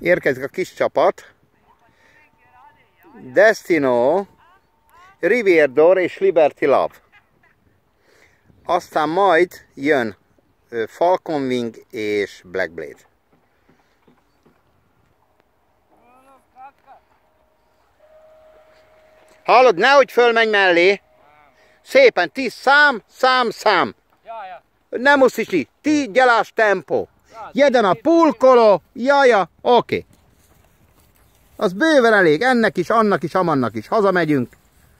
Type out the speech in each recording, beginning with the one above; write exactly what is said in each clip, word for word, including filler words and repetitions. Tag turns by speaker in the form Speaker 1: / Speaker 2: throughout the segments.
Speaker 1: Érkezik a kis csapat. Destino, Rivierdor és Liberty Love. Aztán majd jön Falcon Wing és Black Blade. Hallod, nehogy fölmenj mellé. Szépen, tíz szám, szám, szám. Nem muszici, ti gyalás tempo. Jeden a pulkoló, jaja, oké. Okay. Az bőven elég, ennek is, annak is, amannak is. Hazamegyünk.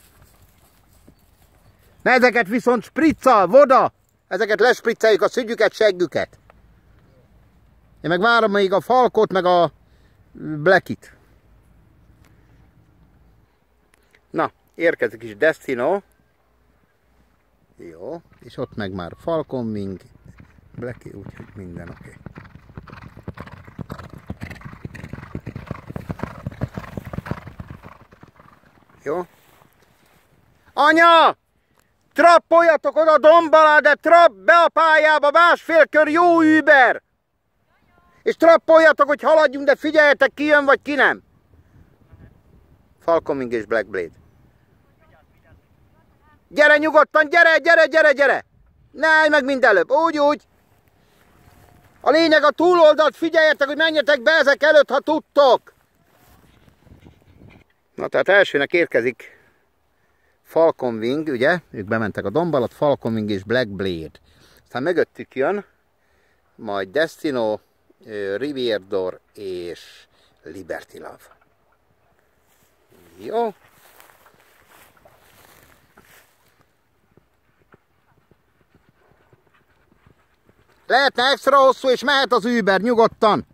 Speaker 1: Ezeket viszont spricccal, voda. Ezeket lespricceljük a szügyüket, seggüket. Én meg várom még a Falkot, meg a Blackit. Na, érkezik is Destino. Jó, és ott meg már Falcon Wing, Blacky, úgyhogy minden oké. Okay. Jó. Anya! Trappoljatok oda domb alá, de trapp be a pályába, másfél kör jó Uber! És trappoljatok, hogy haladjunk, de figyeljetek, ki jön vagy ki nem. Falcon Wing és Black Blade. Gyere nyugodtan, gyere, gyere, gyere, gyere! Ne állj meg mindenlőbb, úgy, úgy. A lényeg a túloldalt, figyeljetek, hogy menjetek be ezek előtt, ha tudtok. Na tehát elsőnek érkezik Falcon Wing, ugye? Ők bementek a domb alatt, Falcon Wing és Black Blade. Aztán mögöttük jön majd Destino, Rivierdor és Liberty Love. Jó. Lehetne extra hosszú, és mehet az Uber nyugodtan.